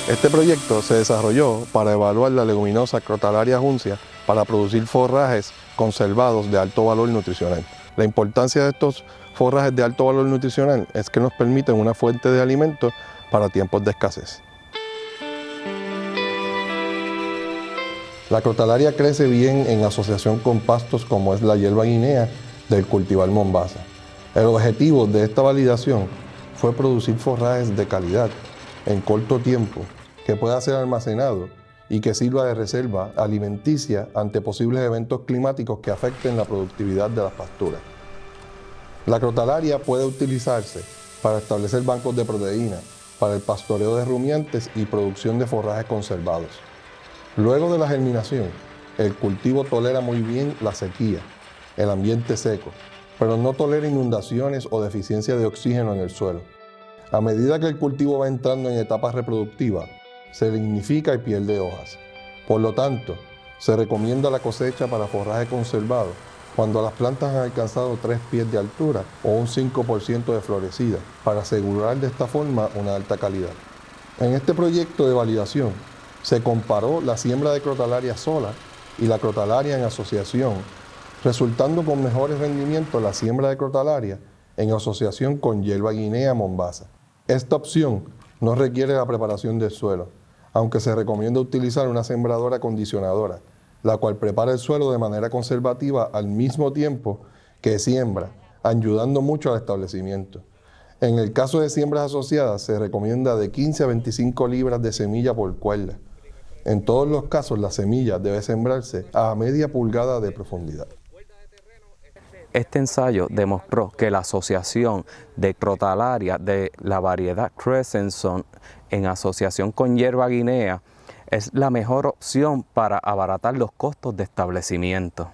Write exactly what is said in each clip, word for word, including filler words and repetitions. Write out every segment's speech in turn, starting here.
Este proyecto se desarrolló para evaluar la leguminosa Crotalaria juncia para producir forrajes conservados de alto valor nutricional. La importancia de estos forrajes de alto valor nutricional es que nos permiten una fuente de alimento para tiempos de escasez. La Crotalaria crece bien en asociación con pastos como es la hierba guinea del cultivar Mombasa. El objetivo de esta validación fue producir forrajes de calidad en corto tiempo, que pueda ser almacenado y que sirva de reserva alimenticia ante posibles eventos climáticos que afecten la productividad de las pasturas. La Crotalaria puede utilizarse para establecer bancos de proteína, para el pastoreo de rumiantes y producción de forrajes conservados. Luego de la germinación, el cultivo tolera muy bien la sequía, el ambiente seco, pero no tolera inundaciones o deficiencia de oxígeno en el suelo. A medida que el cultivo va entrando en etapas reproductivas, se lignifica y pierde hojas. Por lo tanto, se recomienda la cosecha para forraje conservado cuando las plantas han alcanzado tres pies de altura o un cinco por ciento de florecida, para asegurar de esta forma una alta calidad. En este proyecto de validación, se comparó la siembra de Crotalaria sola y la Crotalaria en asociación, resultando con mejores rendimientos la siembra de Crotalaria en asociación con hierba guinea Mombasa. Esta opción no requiere la preparación del suelo, aunque se recomienda utilizar una sembradora acondicionadora, la cual prepara el suelo de manera conservativa al mismo tiempo que siembra, ayudando mucho al establecimiento. En el caso de siembras asociadas, se recomienda de quince a veinticinco libras de semilla por cuerda. En todos los casos, la semilla debe sembrarse a media pulgada de profundidad. Este ensayo demostró que la asociación de Crotalaria de la variedad Crescenson en asociación con hierba guinea es la mejor opción para abaratar los costos de establecimiento.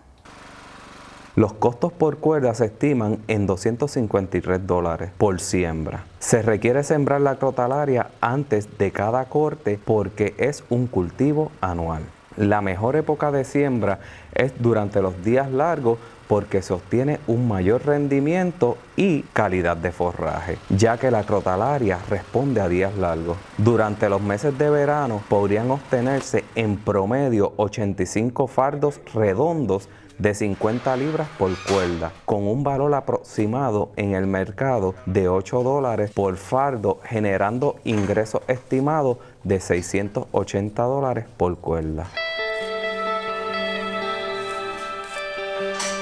Los costos por cuerda se estiman en doscientos cincuenta y tres dólares por siembra. Se requiere sembrar la Crotalaria antes de cada corte porque es un cultivo anual. La mejor época de siembra es durante los días largos porque se obtiene un mayor rendimiento y calidad de forraje, ya que la Crotalaria responde a días largos. Durante los meses de verano podrían obtenerse en promedio ochenta y cinco fardos redondos de cincuenta libras por cuerda, con un valor aproximado en el mercado de ocho dólares por fardo, generando ingresos estimados de seiscientos ochenta dólares por cuerda.